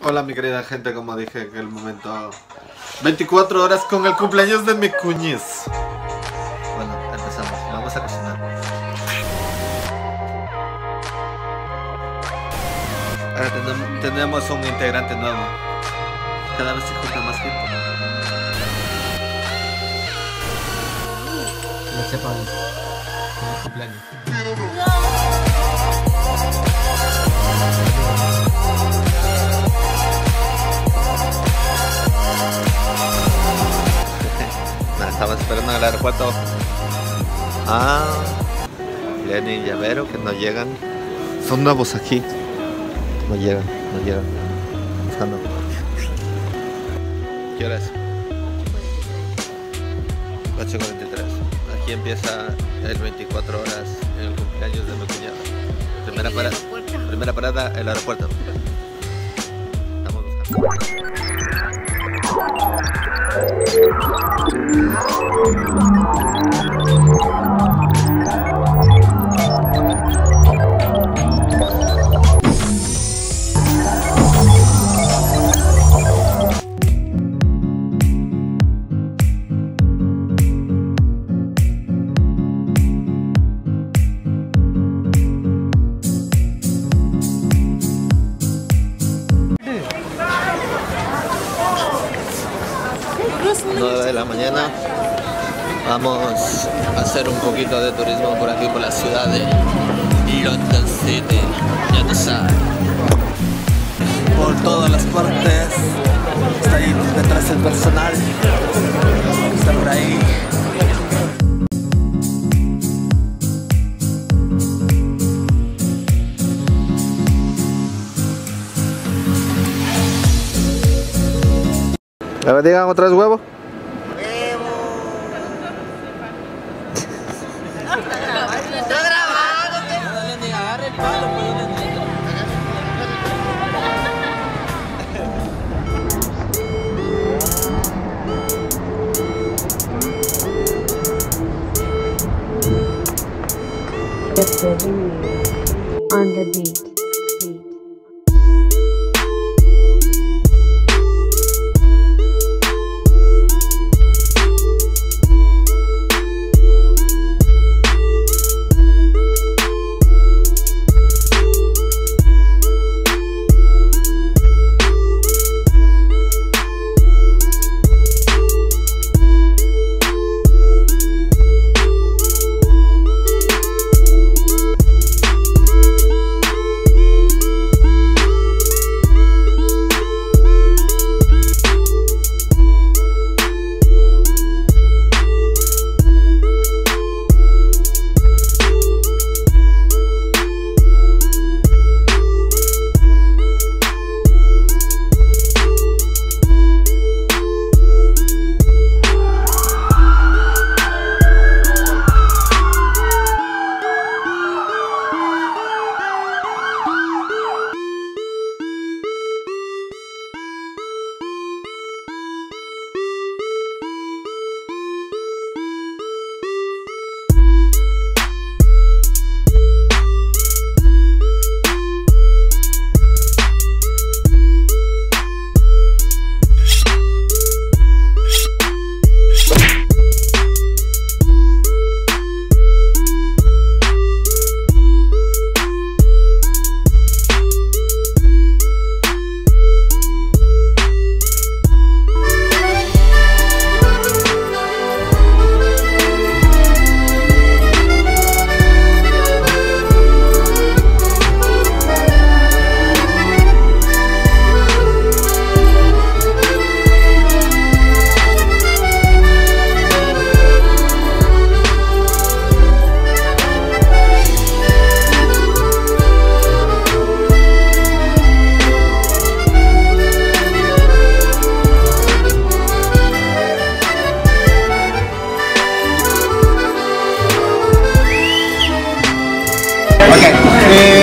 Hola mi querida gente, como dije en el momento 24 horas con el cumpleaños de mi cuñiz. Bueno, empezamos, vamos a cocinar. Ahora tenemos un integrante nuevo. Cada vez se junta más gente. Que lo sepan con el cumpleaños. Estaba esperando en el aeropuerto. Lenny y Llavero que no llegan. Son nuevos aquí. No llegan. Buscando. ¿Qué hora es? 8:43. Aquí empieza el 24 horas en el cumpleaños de mi cuñada. Primera parada, el aeropuerto. Estamos buscando. De la mañana. Vamos a hacer un poquito de turismo por aquí, por la ciudad de London City. Ya tú sabes. Por todas las partes. Está ahí detrás el personal. Está por ahí. A ver, digan otra vez huevo. On the beat.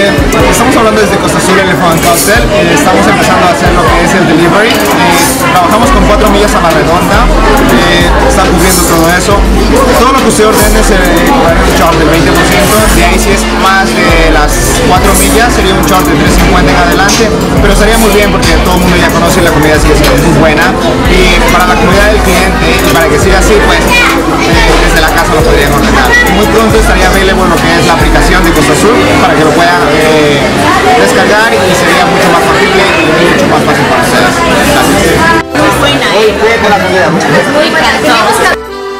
Estamos hablando desde Costa Azul Elephant Hotel. Estamos empezando a hacer lo que es el delivery. trabajamos con 4 millas a la redonda, está cubriendo todo eso. Todo lo que usted ordene se cobrará un short del 20%, de ahí si es más de las 4 millas sería un short de 3.50 en adelante, pero estaría muy bien porque todo el mundo ya conoce la comida, sigue siendo muy buena, y para la comodidad del cliente y para que siga así, pues desde la casa lo podrían ordenar. Muy pronto estaría available lo que es la aplicación de Costa Azul para que lo puedan descargar y sería mucho más factible y mucho más fácil para ustedes. Gracias. Muy buena. Muy encantó.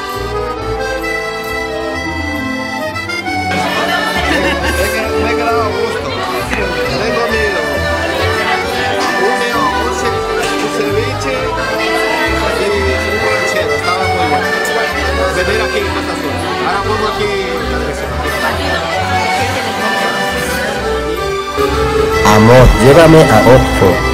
Me he quedado a gusto. Me he comido un ceviche y un ranchero. Estaba muy bueno. Venir aquí en Costa Azul. Ahora pongo aquí la dirección. Amor, llévame a Oxford.